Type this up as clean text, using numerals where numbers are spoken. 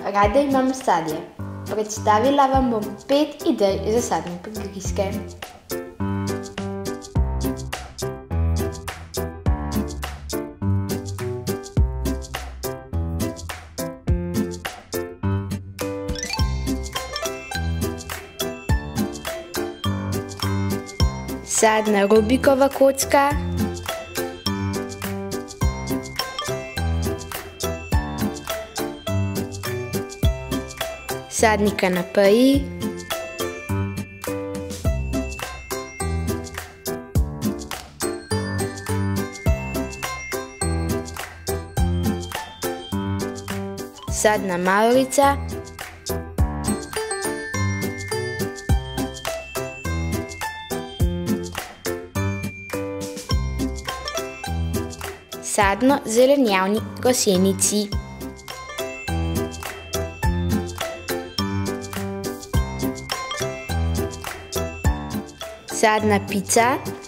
rada imam sadje. Predstavila vam bom 5 idej za sadne prigrizke. Sadna Rubikova kocka, sadni kanapeji, sadna malica, sadno-zelenjavni gosenici, sadna pica,